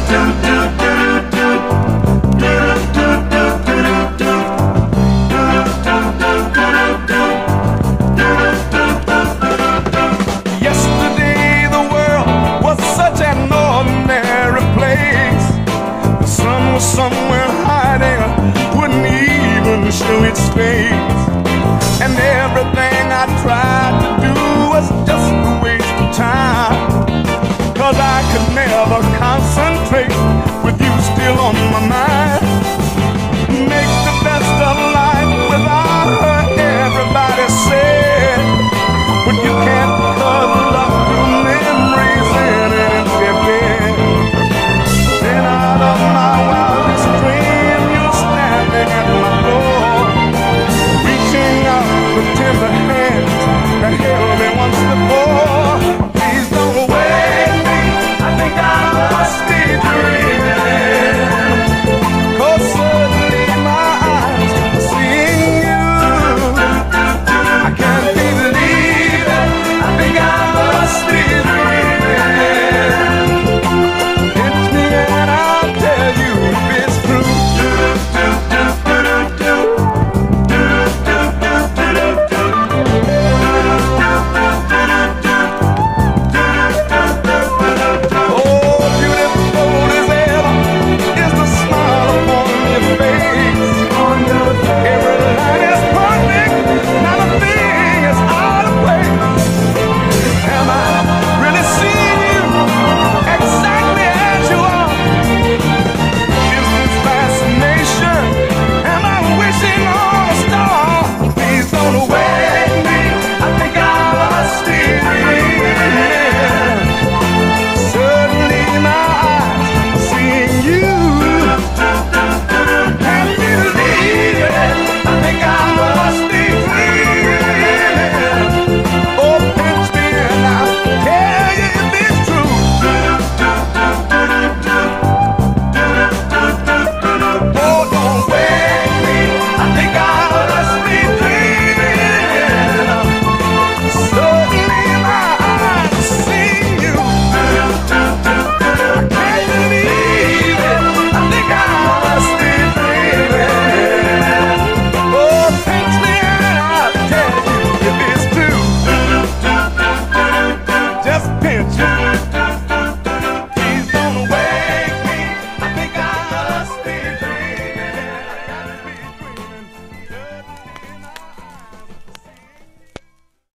Yesterday the world was such an ordinary place. The sun was somewhere hiding, wouldn't even show its face. And everything I tried to do was just a waste of time, 'cause I could never concentrate